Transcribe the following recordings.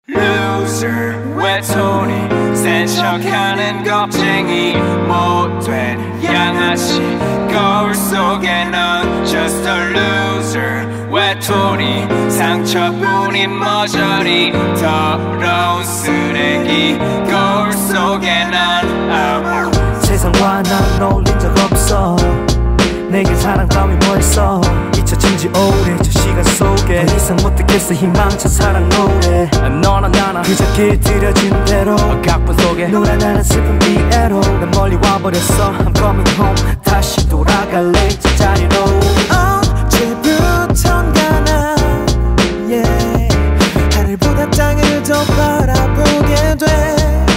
loser 외톨이 센 척하는 겁쟁이 못된 양아치 거울 속에 넌 just a loser 외톨이 상처뿐인 머저리 더러운 쓰레기 거울 속에 넌 세상과 난 어울린 적 없어 내겐 사랑 따윈 뭐했어 잊혀진 지 오래 저 시간 속에 더 이상 못 듣겠어 희망찬 사랑 노래 너나 나나 그저 길들여진 대로 각본 속에 노란하는 슬픈 미애로 난 멀리 와버렸어 I'm coming home 다시 돌아갈래 제자리로 어제부턴가 난 yeah 하늘보다 땅을 더 바라보게 돼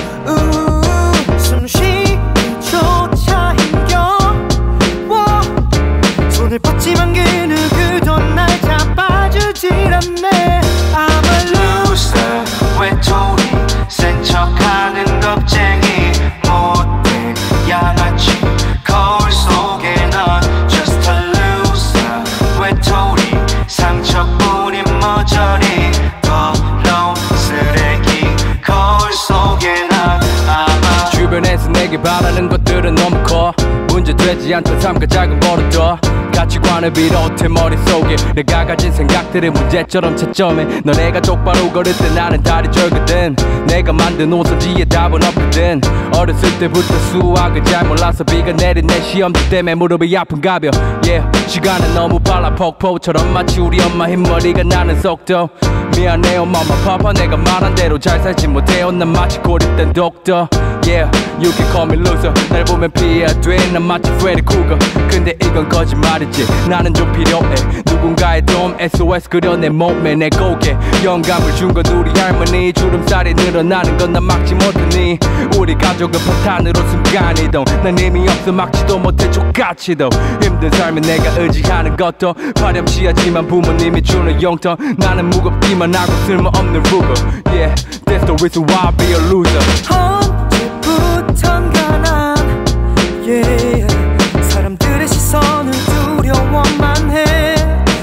숨쉬기조차 힘겨워 손을 뻗지만 그 누구도 날 잡아주질 않네 I'm a loser 외톨이 센 척하는 겁쟁이 못된 양아치 거울 속에 넌 just a loser 외톨이 상처뿐인 머저리 더러운 쓰레기 거울 속에 넌 아마 주변에서 내게 바라는 것들은 너무 커 문제되지 않던 삶과 작은 버릇도 가치관을 비롯해 머릿속에 내가 가진 생각들의 문제처럼 채점해 너네가 똑바로 걸을 때 나는 다리 절거든 내가 만든 오선지에 답은 없거든 어렸을 때부터 수학을 잘 몰라서 비가 내린 내 시험들 때문에 무릎이 아픈가벼 yeah 시간은 너무 빨라 폭포처럼 마치 우리 엄마 흰머리가 나는 속도 미안해 엄마 파파 내가 말한 대로 잘 살지 못해요 난 마치 고립된 독도 Yeah, you can call me loser 날 보면 피해야 돼난 마치 프레디 쿠거 근데 이건 거짓말이지 나는 좀 필요해 누군가의 도움 SOS 그려 내 몸에 내 고개 영감을 준 건 우리 할머니 주름살이 늘어나는 건 난 막지 못하니 우리 가족은 폭탄으로 순간이동 난 의미 없어 막지도 못해 족같이도 힘든 삶에 내가 의지하는 것도 파렴치하지만 부모님이 주는 용돈 나는 무겁기만 하고 쓸모없는 루거 Yeah, that's the reason why I be a loser 언제부턴가 난 yeah, 사람들의 시선을 두려워만 해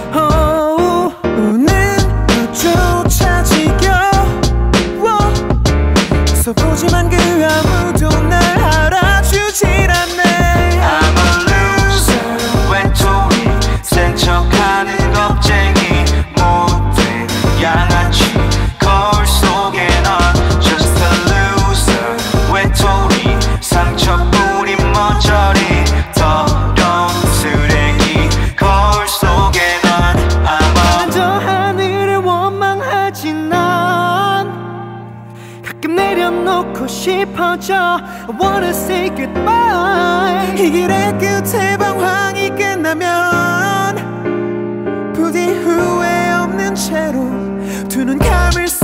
오늘 너조차 지겨워 웃어보지만 그 아무도 날 알아주질 않네 I'm a loser 외톨이 센 척하는 겁쟁이 못된 양아치 거울 속에 넌 just a loser 외톨이 상처뿐인 머저리 더러운 쓰레기 거울 속에 넌 아마 저 하늘을 원망하지 난 가끔 내려놓고 싶어져 I wanna say goodbye 이 길의 끝에 방황이 끝나면 부디 후회 없는 채로 두 눈 감을